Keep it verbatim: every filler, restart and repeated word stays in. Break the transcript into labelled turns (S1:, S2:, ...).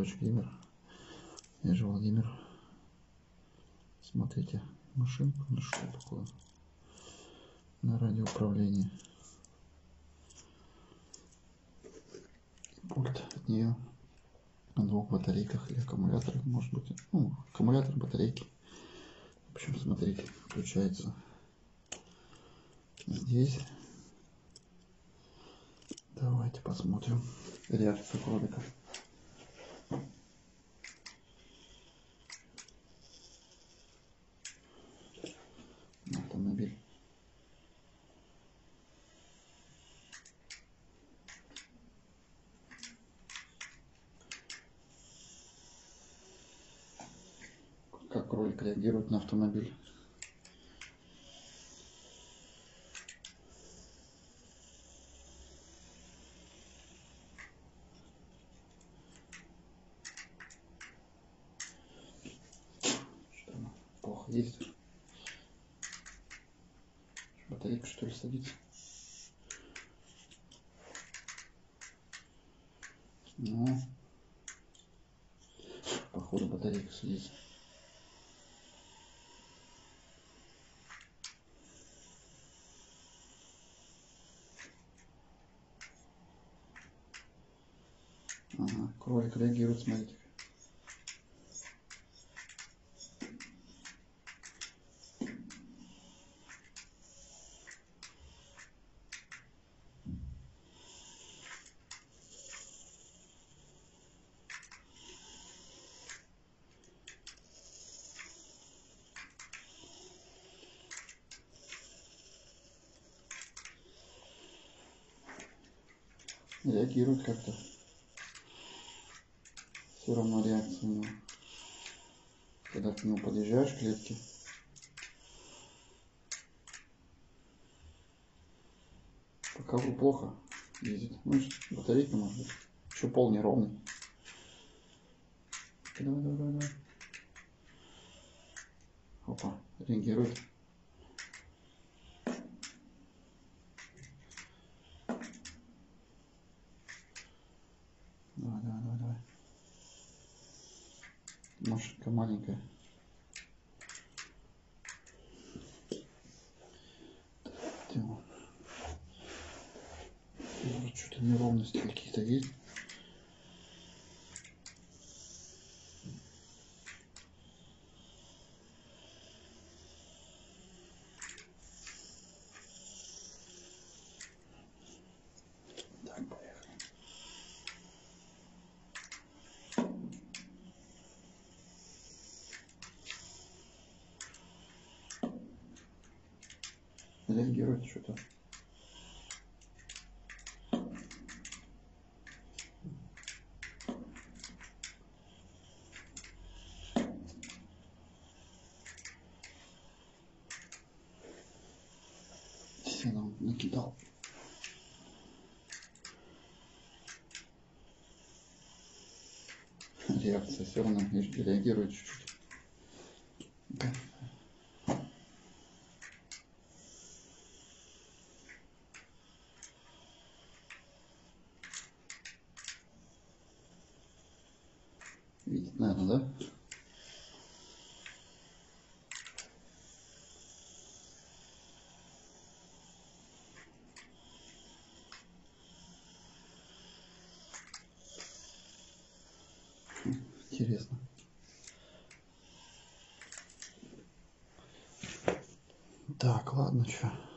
S1: Дочь Геймер. Я же Владимир. Смотрите, машинку нашел такую на радиоуправлении. Пульт от нее на двух батарейках или аккумуляторах, может быть. Ну, аккумулятор, батарейки. В общем, смотрите, включается здесь. Давайте посмотрим реакцию кролика. Автомобиль. Как кролик реагирует на автомобиль. Что, плохо есть? Батарейка, что ли, садится? Ну, походу батарейка садится. Ага, кролик реагирует, смотрите. Реагирует как-то. Все равно реакция у него. Когда к нему подъезжаешь к клетке, пока плохо ездит. Ну, батарейка может быть. Еще пол неровный. Давай, давай, давай, давай. Опа, реагирует. Давай, давай, давай, давай. Машинка маленькая. Что-то неровности какие-то есть. Так, поехали. Реагирует что-то. Сено накидал. Реакция все равно реагирует чуть-чуть. Да. Видит, наверное, да? Интересно. Так, ладно, что.